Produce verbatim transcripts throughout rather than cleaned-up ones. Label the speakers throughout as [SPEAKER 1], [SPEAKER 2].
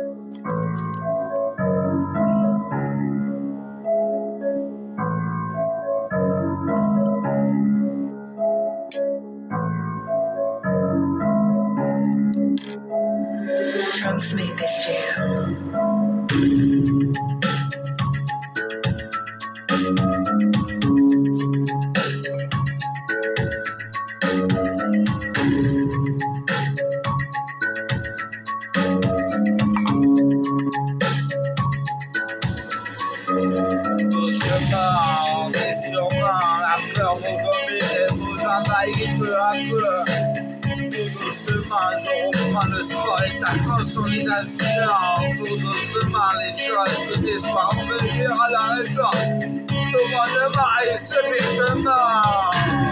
[SPEAKER 1] Trunks made this jam.
[SPEAKER 2] Doucement, mais sûrement, la peur vous domine et vous envahit peu à peu. Tout doucement, je reprends le sport et sa consolidation. Tout doucement, les choses finissent par revenir à la raison. Tout bonnement et subitement.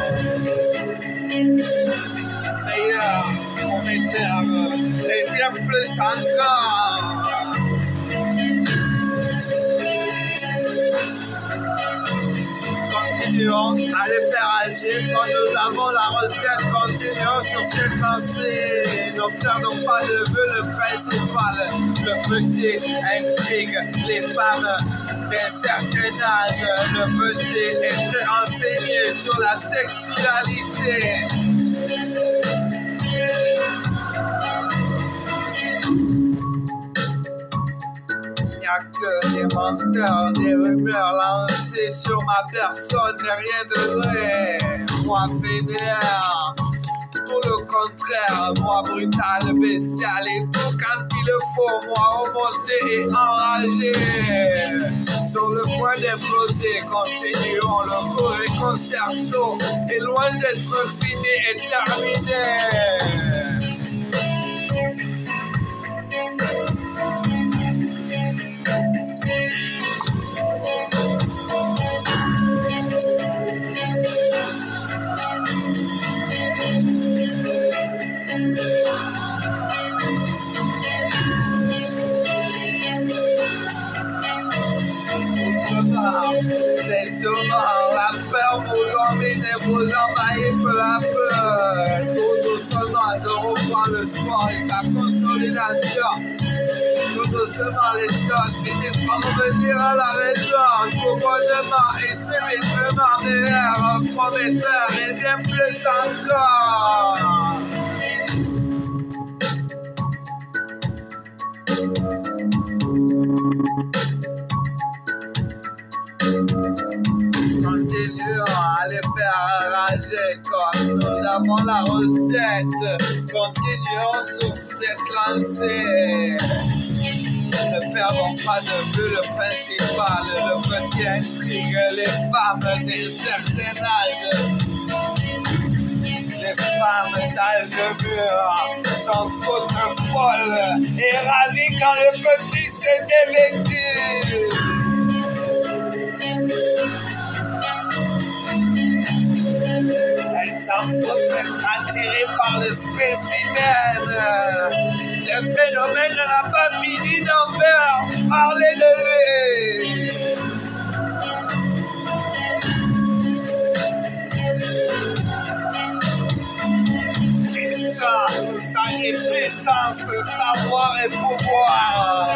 [SPEAKER 2] Meilleur, prometteur et bien plus encore. Continuons à les faire agir quand nous avons la recette. Continuons sur cette lancée. Ne perdons pas de vue le principal. Le petit intrigue les femmes d'un certain âge. Le petit est très enseigné sur la sexualité. Il n'y a que des menteurs, des rumeurs lancées sur ma personne, mais rien de vrai. Moi fainéant, tout le contraire, moi brutal, bestial et tout quand il le faut, moi remonté et enragé. Sur le point d'imploser, continuons le cours et concerto est loin d'être fini et terminé. Mais sûrement, la peur vous domine et vous envahit peu à peu. Tout doucement, je reprends le sport et sa consolidation. Tout doucement, les choses finissent par revenir à la raison. Tout bonnement et subitement meilleur, prometteur et bien plus encore. Continuons à les faire rager comme nous avons la recette. Continuons sur cette lancée. Ne perdons pas de vue le principal, le petit intrigue, les femmes d'un certain âge. Les femmes d'âge mûr sont toutes folles et ravies quand le petit s'est dévêtu. Elles sont toutes attirées par le spécimen. Le phénomène n'a pas fini d'en faire parler de lui. Puissance, ça y est, puissance, savoir et pouvoir.